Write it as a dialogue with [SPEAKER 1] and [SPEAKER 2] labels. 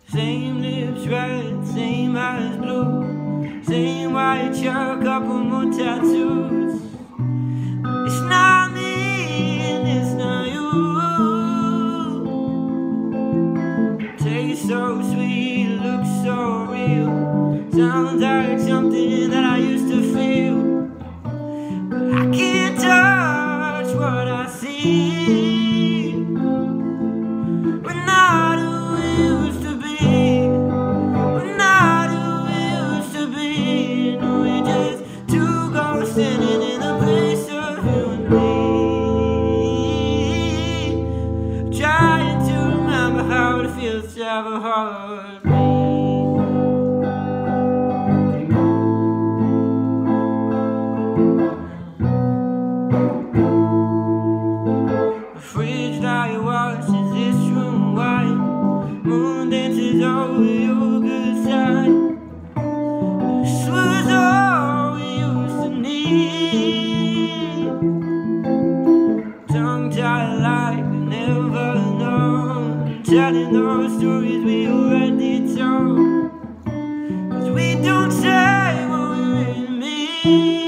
[SPEAKER 1] Same lips red, same eyes blue, same white shirt, couple more tattoos. It's not me and it's not you. Tastes so sweet, looks so real, sounds like something that I used to feel. But I can't touch what I see. We're not who we used to be. We're not who we used to be. No, we're just two ghosts standing in the place of you and me, trying to remember how it feels to have a heartbeat. Fridge light washes this room white, moon dances over your good side. This was all we used to need. Tongue-tied like we never known, telling those stories we already told. 'Cause we don't say what we really mean.